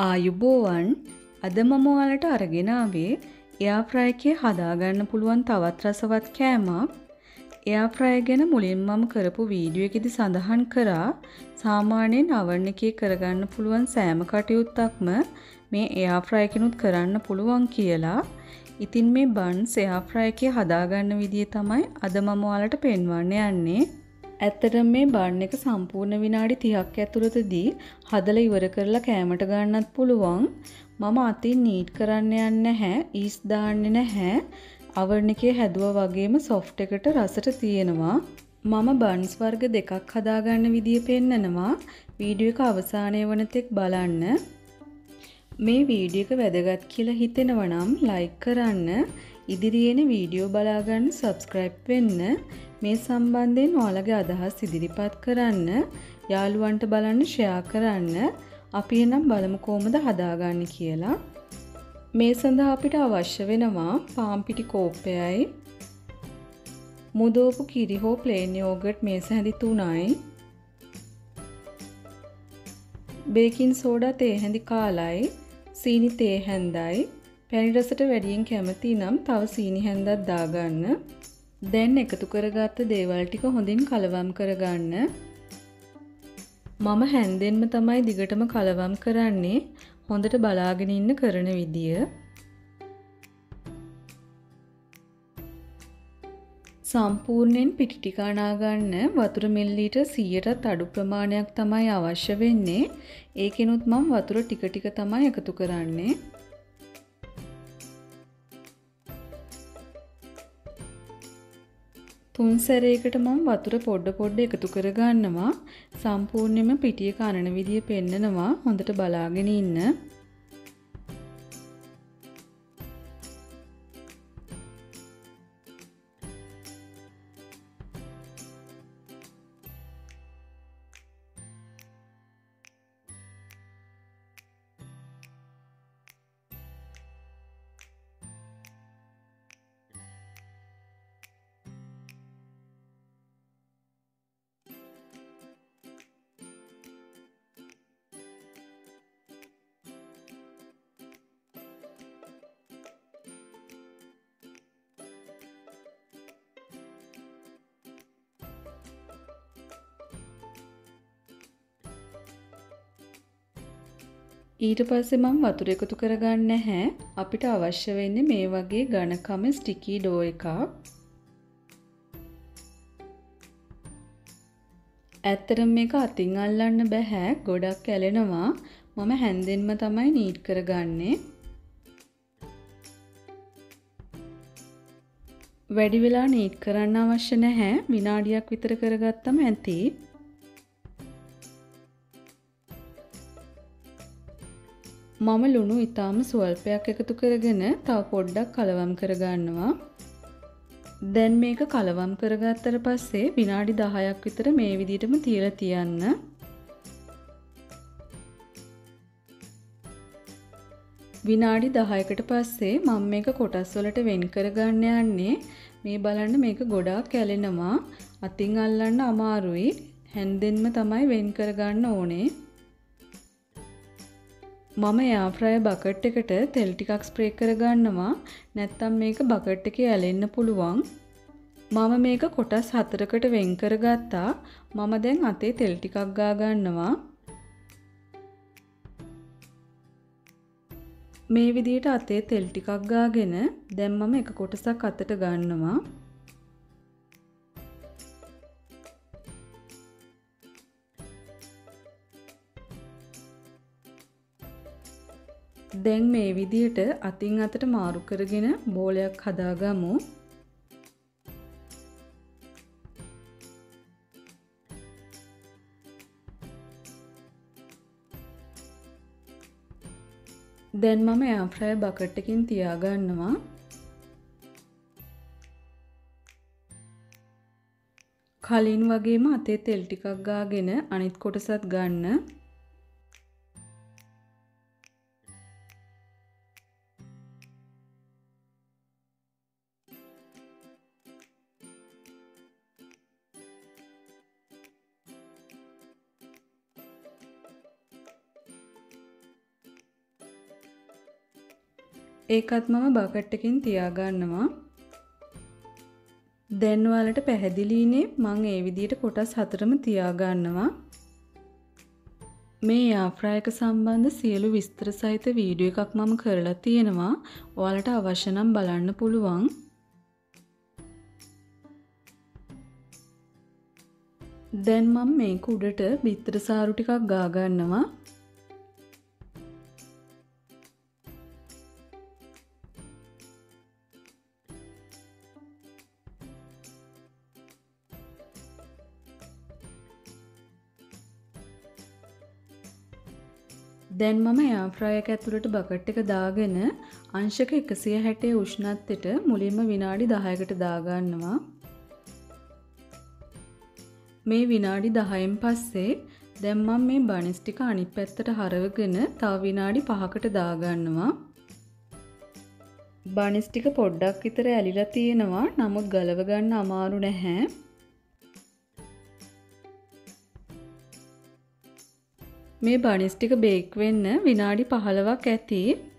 ආයුබෝවන් අද මම ඔයාලට අරගෙන ආවේ එයා ෆ්‍රයි එකේ හදාගන්න පුළුවන් තවත් රසවත් කෑමක්. එයා ෆ්‍රයි ගැන මුලින්ම මම කරපු වීඩියෝ එකේදී සඳහන් කරා සාමාන්‍යයෙන් oven එකේ කරගන්න පුළුවන් සෑම කටයුත්තක්ම මේ එයා ෆ්‍රයි එකෙනුත් කරන්න පුළුවන් කියලා. ඉතින් මේ බන්ස් එයා ෆ්‍රයි එකේ හදාගන්න විදිය තමයි අද මම ඔයාලට පෙන්වන්න යන්නේ. ඇත්තටම මේ බන් එක සම්පූර්ණ විනාඩි 30ක් ඇතුළතදී හදලා ඉවර කරලා කෑමට ගන්නත් පුළුවන්. මම අතින් නීට් කරන්න යන්නේ නැහැ, ඊස් දාන්නේ නැහැ. oven එකේ හැදුවා වගේම soft එකට රසට තියෙනවා. මම බන්ස් වර්ග දෙකක් හදාගන්න විදිය පෙන්නනවා. වීඩියෝ එක අවසානයේ වනතෙක් බලන්න. මේ වීඩියෝ එක වැදගත් කියලා හිතෙනවා නම් like කරන්න, ඉදිරියේන වීඩියෝ බලාගන්න subscribe වෙන්න. මේ සම්බන්ධයෙන් ඔයාලගේ අදහස් ඉදිරිපත් කරන්න, යාළුවන්ට බලන්න share කරන්න. අපි එනම් බලමු කොහොමද හදාගන්නේ කියලා. මේ සඳහා අපිට අවශ්‍ය වෙනවා පාන් පිටි කෝප්පයයි, මුදෝපු කිරි හෝ plain yogurt මේස හැඳි 3යි, බේකින් සෝඩා තේ හැඳි කාලයි, සීනි තේ හැඳයි. පැණි රසට වැඩියෙන් කැමති නම් තව සීනි හැඳක් දාගන්න. දැන් එකතු කරගත්ත දේවල් ටික හොඳින් කලවම් කරගන්න. මම හැන්දෙන්ම තමයි දිගටම කලවම් කරන්නේ. හොඳට බලාගෙන ඉන්න කරන විදිය. සම්පූර්ණයෙන් පිටි ටික අනා ගන්න වතුර මිලිලීටර් 100ටත් අඩු ප්‍රමාණයක් තමයි අවශ්‍ය වෙන්නේ. ඒකෙනුත් මම වතුර ටික ටික තමයි එකතු කරන්නේ. තුන් සැරයකට මම වතුර පොඩ එකතු කර ගන්නවා. සම්පූර්ණයෙන්ම පිටිය කනන විදිය පෙන්නනවා. හොඳට බලාගෙන ඉන්න. ඊට පස්සේ මම වතුර එකතු කරගන්නේ නැහැ. අපිට අවශ්‍ය වෙන්නේ මේ වගේ ඝනකම ස්ටිකි ඩෝ එකක්. ඇත්තටම මේක අතින් අල්ලන්න බෑ. ගොඩක් ඇලෙනවා. මම හැන්දෙන්ම තමයි නීට් කරගන්නේ. වැඩි වෙලා නීට් කරන්න අවශ්‍ය නැහැ. විනාඩියක් විතර කරගත්තම ඇති. මම ලුණු ඊටාම ස්වල්පයක් එකතු කරගෙන තව පොඩ්ඩක් කලවම් කරගන්නවා. දැන් මේක කලවම් කරගත්තට පස්සේ විනාඩි 10ක් විතර මේ විදිහටම තියලා තියන්න. විනාඩි 10කට පස්සේ මම මේක කොටස් වලට වෙන් කරගන්න යන්නේ. මේ බලන්න මේක ගොඩාක් ඇලෙනවා. අතින් අල්ලන්න අමාරුයි. හැන්දෙන්ම තමයි වෙන් කරගන්න ඕනේ. මම එයා ෆ්‍රයර් බකට් එකට තෙල් ටිකක් ස්ප්‍රේ කරගන්නවා. නැත්නම් මේක බකට් එකේ ඇලෙන්න පුළුවන්. මම මේක කොටස් 4කට වෙන් කරගත්තා. මම දැන් අතේ තෙල් ටිකක් ගා ගන්නවා. මේ විදිහට අතේ තෙල් ටිකක් ගාගෙන දැන් මම එක කොටසක් අතට ගන්නවා. දැන් මේ විදිහට අතින් අතට මාරු කරගෙන බෝලයක් හදාගමු. දැන් මම එයා ෆ්‍රයර් බකට් එකකින් තියාගන්නවා. කලින් වගේම අතේ තෙල් ටිකක් ගාගෙන අනිත් කොටසත් ගන්න. ඒකත් මම බකට් එකකින් තියාගන්නවා. දැන් ඔයාලට පැහැදිලිනේ මම ඒ විදිහට කොටස් 4ම තියාගන්නවා. මේ එයාර් ෆ්‍රයර් එක සම්බන්ධ සියලු විස්තර සහිත වීඩියෝ එකක් මම කරලා තියෙනවා. ඔයාලට අවශ්‍ය නම් බලන්න පුළුවන්. දැන් මම මේක උඩට බිත්තර සාරු ටිකක් ගා ගන්නවා. දැන් මම එයාර් ෆ්‍රයර් එක ඇතුළට බකට් එක දාගෙන අංශක 160 උෂ්ණත්වයට මුලින්ම විනාඩි 10කට දාගන්නවා. මේ විනාඩි 10න් පස්සේ දැන් මම මේ බනිස් ටික අනිත් පැත්තට හරවගෙන තව විනාඩි 5කට දාගන්නවා. බනිස් ටික පොඩ්ඩක් විතර ඇලිලා තියෙනවා. නමුත් ගලව ගන්න අමාරු නැහැ. මේ බනිස් ටික බේක් වෙන්න විනාඩි 15ක් ඇති.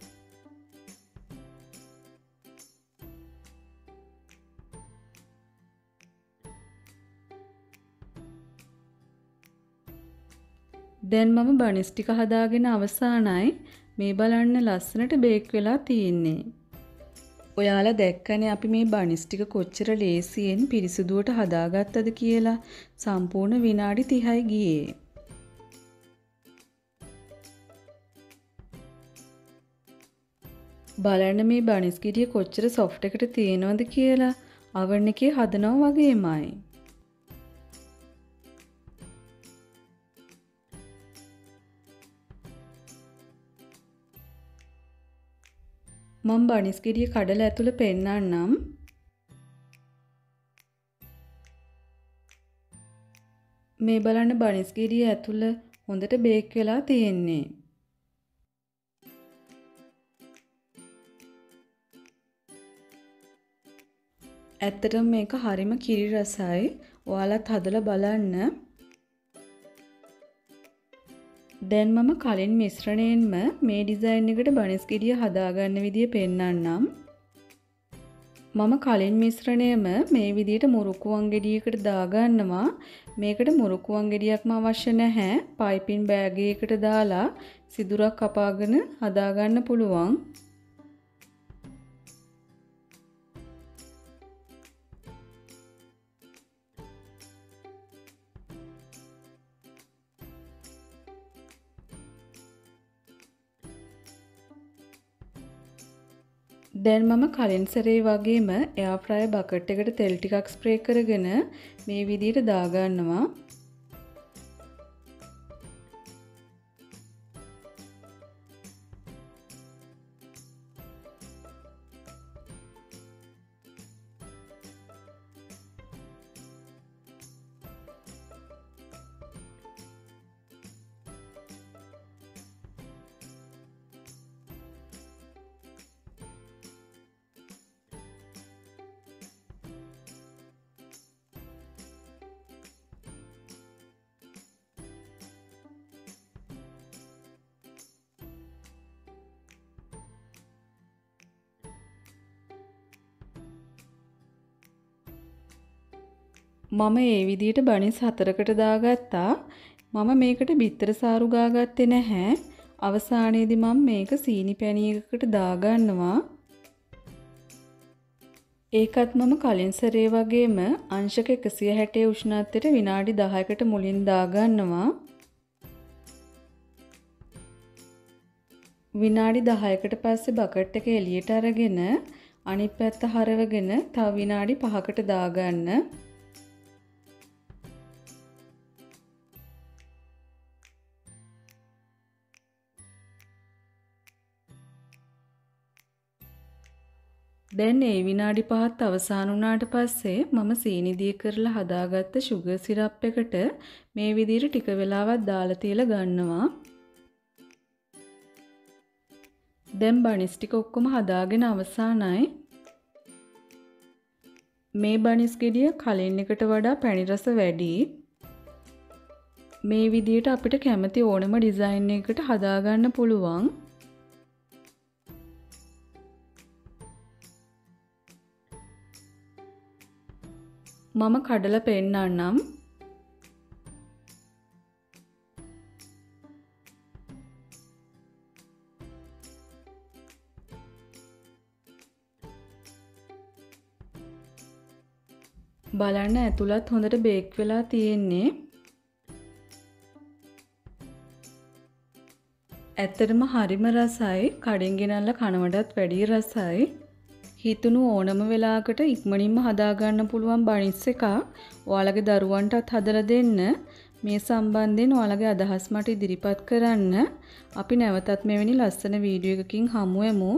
දැන් මම බනිස් ටික හදාගෙන අවසానයි. මේ බලන්න ලස්සනට බේක් වෙලා තියෙන්නේ. ඔයාලා දැක්කනේ අපි මේ බනිස් ටික කොච්චර ලේසියෙන් පිරිසිදුවට හදාගත්තද කියලා. සම්පූර්ණ විනාඩි 30යි ගියේ. බලන්න මේ බනිස් ගෙඩිය කොච්චර සොෆ්ට් එකට තියෙනවද කියලා. oven එකේ හදනවා වගේමයි. මම බනිස් ගෙඩිය කඩලා ඇතුළ පෙන්නන්නම්. මේ බලන්න බනිස් ගෙඩිය ඇතුළ හොඳට බේක් වෙලා තියෙන්නේ. ඇත්තටම මේක හරිම කිරි රසයි. ඔයාලත් හදලා බලන්න. දැන් මම කලින් මිශ්‍රණයෙන්ම මේ ඩිසයින් එකට බනිස් ගෙඩිය හදාගන්න විදිය පෙන්නන්නම්. මම කලින් මිශ්‍රණයම මේ විදියට මුරුක්කුවන් ගෙඩියකට දාගන්නවා. මේකට මුරුක්කුවන් ගෙඩියක්ම අවශ්‍ය නැහැ. පයිපින් බෑග් එකකට දාලා සිදුරක් කපාගෙන හදාගන්න පුළුවන්. දැන් මම කලින් සැරේ වගේම එයාර් ෆ්‍රයර් බකට් එකට තෙල් ටිකක් ස්ප්‍රේ කරගෙන මේ විදිහට දාගන්නවා. මම ඒ විදිහට බනිස් 4කට දාගත්තා. මම මේකට බිත්තර සාරු ගාගත්තේ නැහැ. අවසානයේදී මම මේක සීනි පැණියකට දාගන්නවා. ඒකත් මම කලින් සැරේ වගේම අංශක 160 උෂ්ණත්වයට විනාඩි 10කට මුලින් දාගන්නවා. විනාඩි 10කට පස්සේ බකට් එක එළියට අරගෙන අනිත් පැත්ත හරවගෙන තව විනාඩි 5කට දාගන්න. දැන් ඒ විනාඩි 5ත් අවසන් වුණාට පස්සේ මම සීනි දී කරලා හදාගත්ත sugar syrup එකට මේ විදිහට ටික වෙලාවක් දාලා තියලා ගන්නවා. දැන් බනිස් ටික ඔක්කොම හදාගෙන අවසానයි. මේ බනිස් ගෙඩිය කලින් එකට වඩා පැණි රස වැඩි. මේ විදිහට අපිට කැමති ඕනම ඩිසයින් එකකට හදාගන්න පුළුවන්. මම කඩලා පෙන්නන්නම්. බලන්න ඇතුළත් හොඳට බේක් වෙලා තියෙන්නේ. ඇත්තටම හරිම රසයි. කඩෙන් ගෙනල්ලා කනවටත් වැඩිය රසයි. හිතුණු ඕනම වෙලාවකට ඉක්මනින්ම හදාගන්න පුළුවන් බනිස් එකක් ඔයාලගේ දරුවන්ටත් හදලා දෙන්න. මේ සම්බන්ධයෙන් ඔයාලගේ අදහස් මට ඉදිරිපත් කරන්න. අපි නැවතත් මෙවැනි ලස්සන වීඩියෝ එකකින් හමු වෙමු.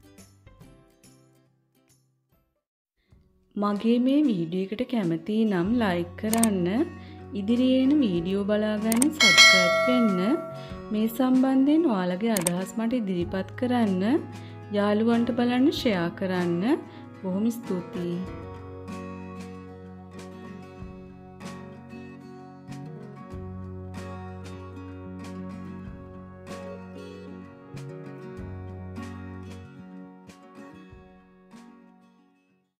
මගේ මේ වීඩියෝ එකට කැමති නම් ලයික් කරන්න, ඉදිරියේ එන වීඩියෝ බලාගන්න සබ්ස්ක්‍රයිබ් වෙන්න. මේ සම්බන්ධයෙන් ඔයාලගේ අදහස් මට ඉදිරිපත් කරන්න. යාළුවන්ට බලන්න ෂෙයා කරන්න. බොහොම ස්තුතියි.